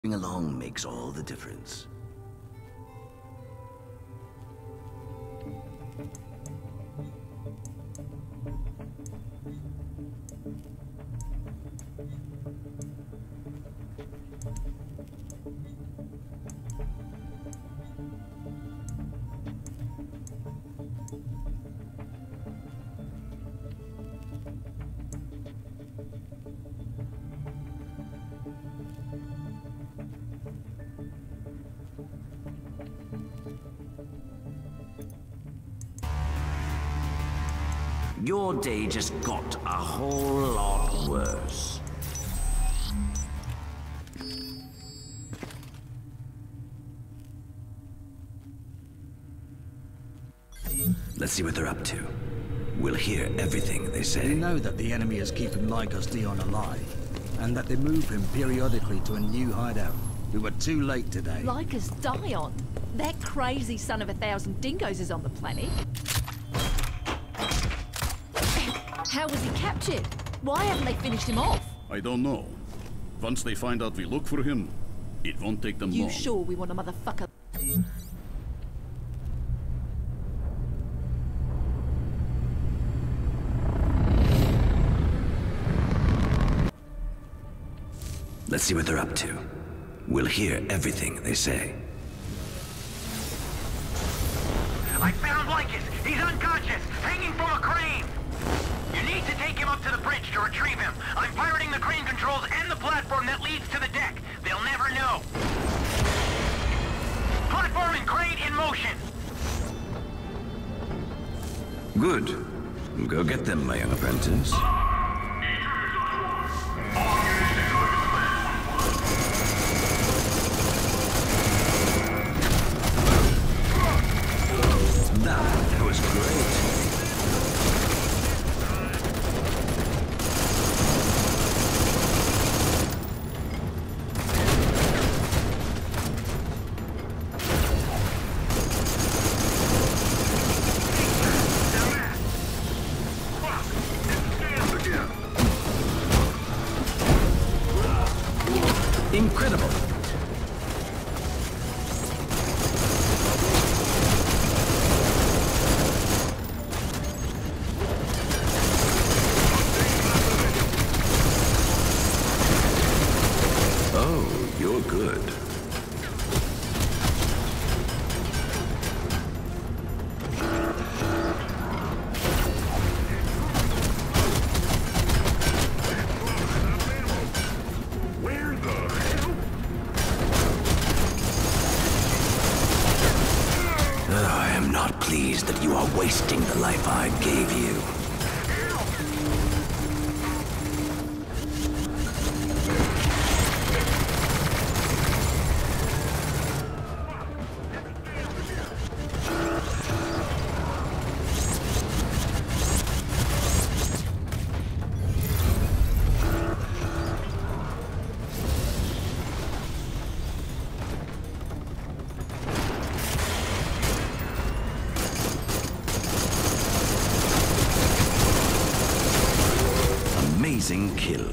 Along makes all the difference. Your day just got a whole lot worse. Let's see what they're up to. We'll hear everything they say. We know that the enemy is keeping Lycos Dion alive, and that they move him periodically to a new hideout. We were too late today. Lycos Dion? That crazy son of 1,000 dingoes is on the planet. How was he captured? Why haven't they finished him off? I don't know. Once they find out we look for him, it won't take them long. You sure we want a motherfucker? Let's see what they're up to. We'll hear everything they say. I found Lycos! He's unconscious! Hanging from a crane! You need to take him up to the bridge to retrieve him. I'm pirating the crane controls and the platform that leads to the deck. They'll never know. Platform and crane in motion! Good. Go get them, my young apprentice. That was great. Incredible. Oh, you're good. I am not pleased that you are wasting the life I gave you. Amazing kill.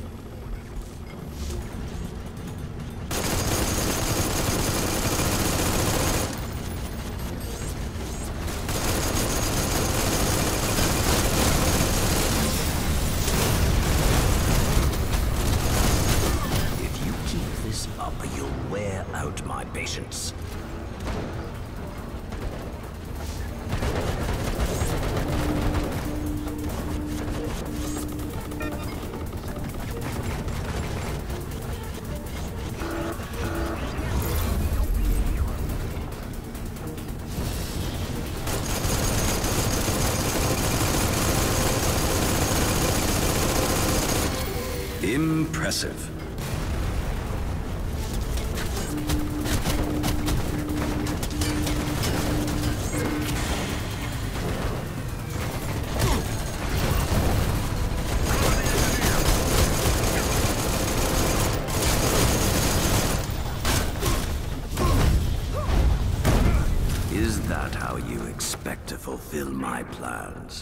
If you keep this up, you'll wear out my patience. Impressive. Is that how you expect to fulfill my plans?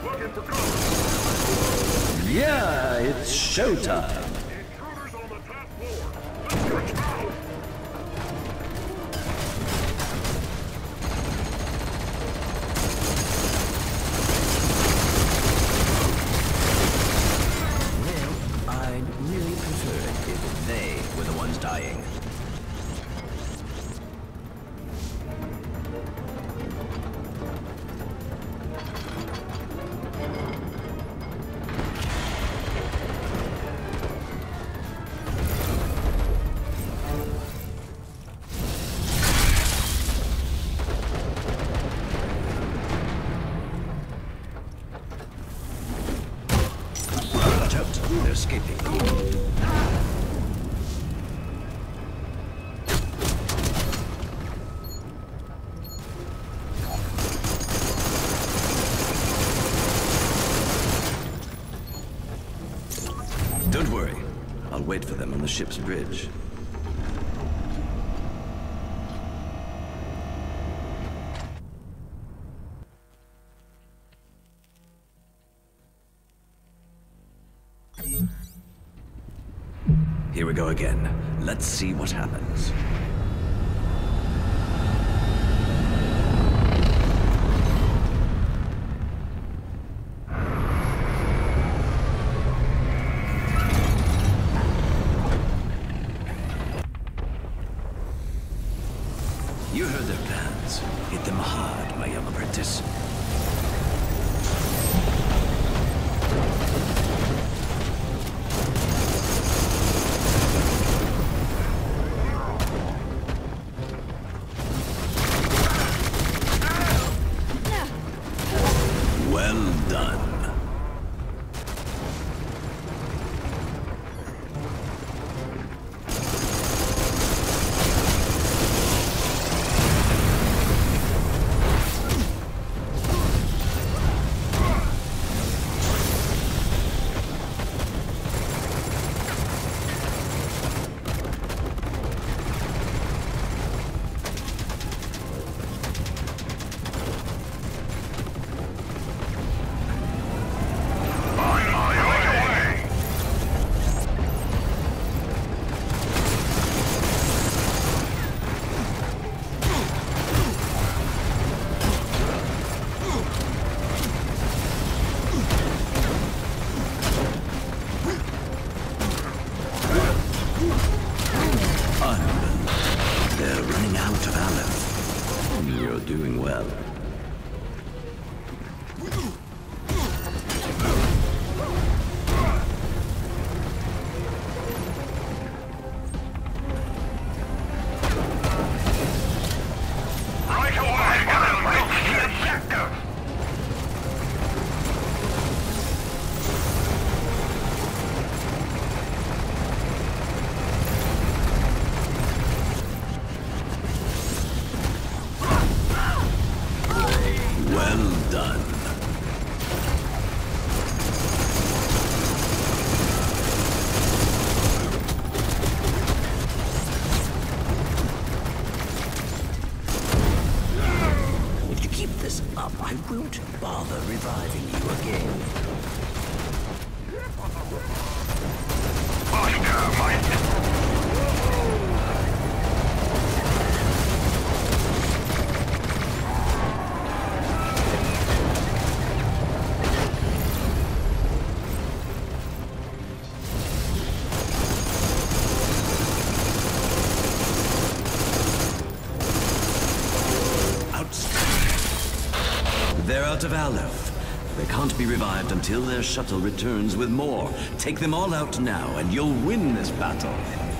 Yeah, it's showtime. I'd really prefer it if they were the ones dying. They're escaping. Don't worry. I'll wait for them on the ship's bridge. Here we go again. Let's see what happens. You heard their plans. Hit them hard, my young apprentice. Well done. They're running out of ammo. You're doing well. Right away! The objective! Well done. If you keep this up, I won't bother reviving you again. Kostya, my... They're out of Aleph. They can't be revived until their shuttle returns with more. Take them all out now, and you'll win this battle.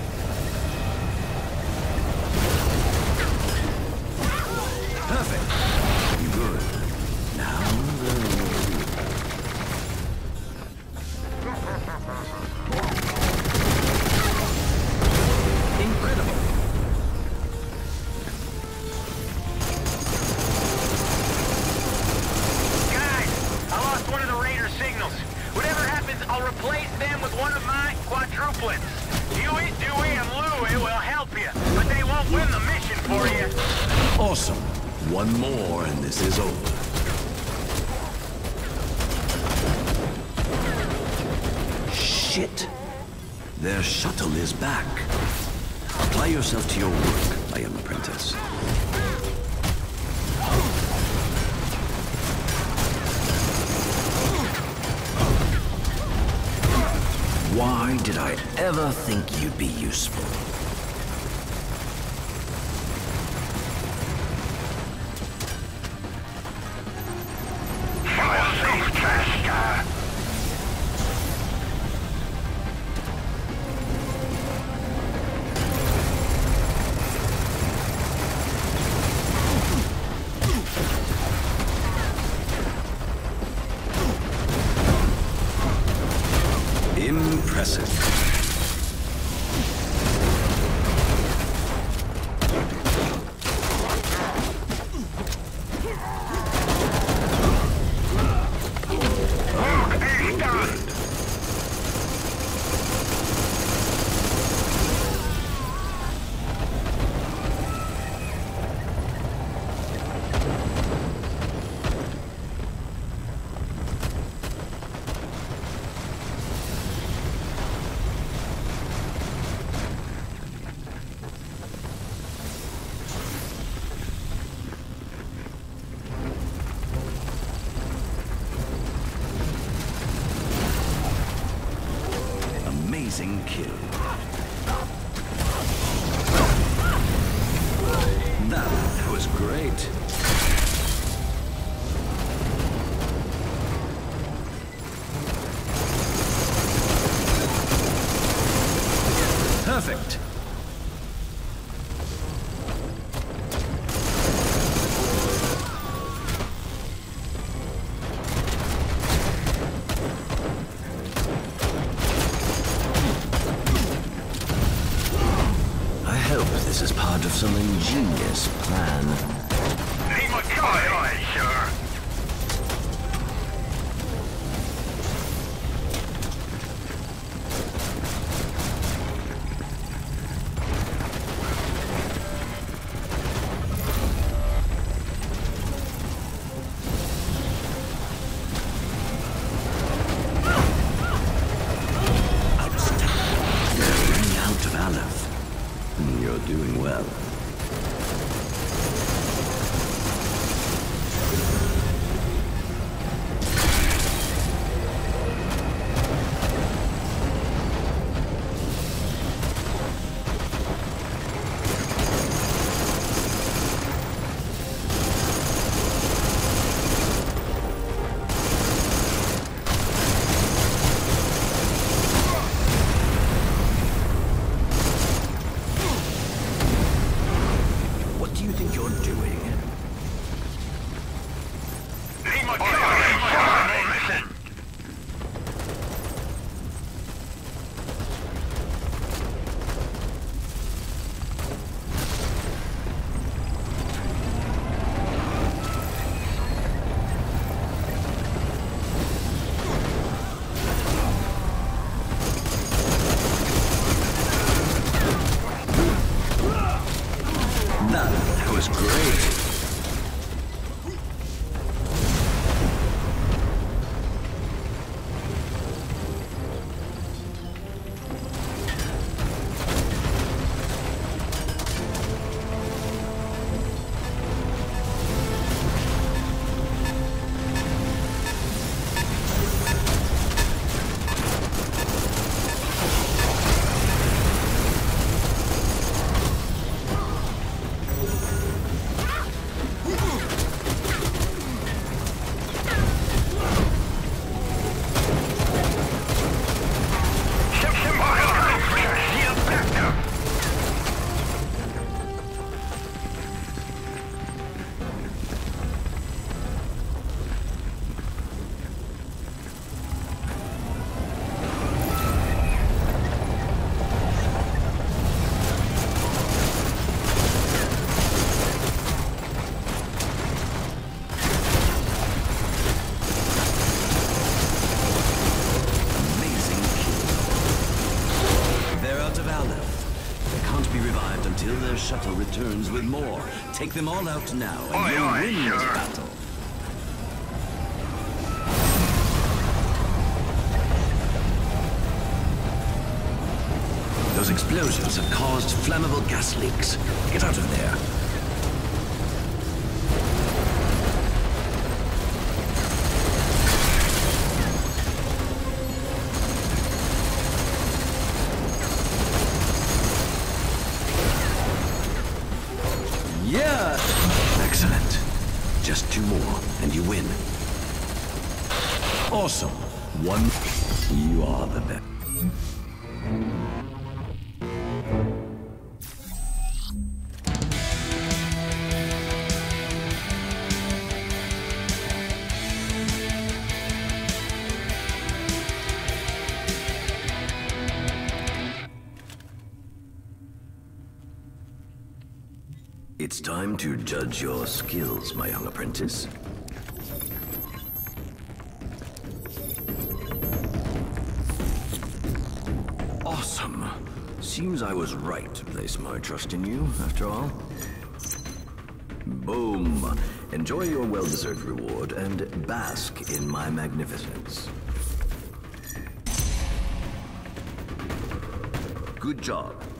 Perfect. Good. Now, incredible. I'll replace them with one of my quadruplets. Huey, Dewey, and Louie will help you, but they won't win the mission for you. Awesome. One more and this is over. shit! Their shuttle is back. Apply yourself to your work, my young apprentice. Why did I ever think you'd be useful? Impressive. Amazing kill. That was great. Perfect. This is part of some ingenious plan. Sure. You're doing well. That was great. Until their shuttle returns with more. Take them all out now, and you'll win this battle. explosions have caused flammable gas leaks. Get out of there. Yeah! Excellent. Just 2 more, and you win. Awesome. 1. You are the best. It's time to judge your skills, my young apprentice. Awesome. Seems I was right to place my trust in you, after all. Boom. Enjoy your well-deserved reward and bask in my magnificence. Good job.